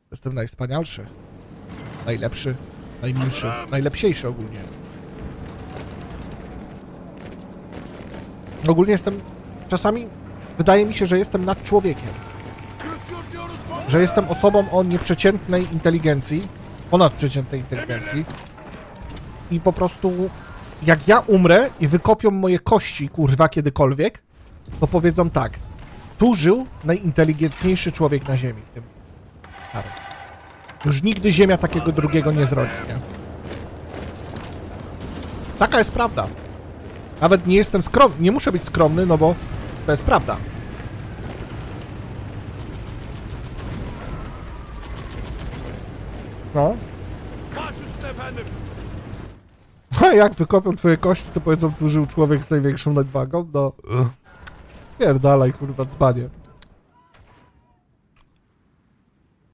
Jestem najwspanialszy. Najlepszy. Najmilszy. Najlepsiejszy ogólnie. Ogólnie jestem... Czasami wydaje mi się, że jestem nad człowiekiem. Że jestem osobą o nieprzeciętnej inteligencji. Ponadprzeciętnej inteligencji. I po prostu... Jak ja umrę i wykopią moje kości, kurwa, kiedykolwiek, to powiedzą tak. Tu żył najinteligentniejszy człowiek na ziemi w tym. Już nigdy Ziemia takiego drugiego nie zrodzi, nie? Taka jest prawda. Nawet nie jestem skromny, nie muszę być skromny, no bo to jest prawda. No. A jak wykopią twoje kości, to powiedzą, tu żył człowiek z największą nadwagą? No. Pierdalaj, kurwa, dzbanie.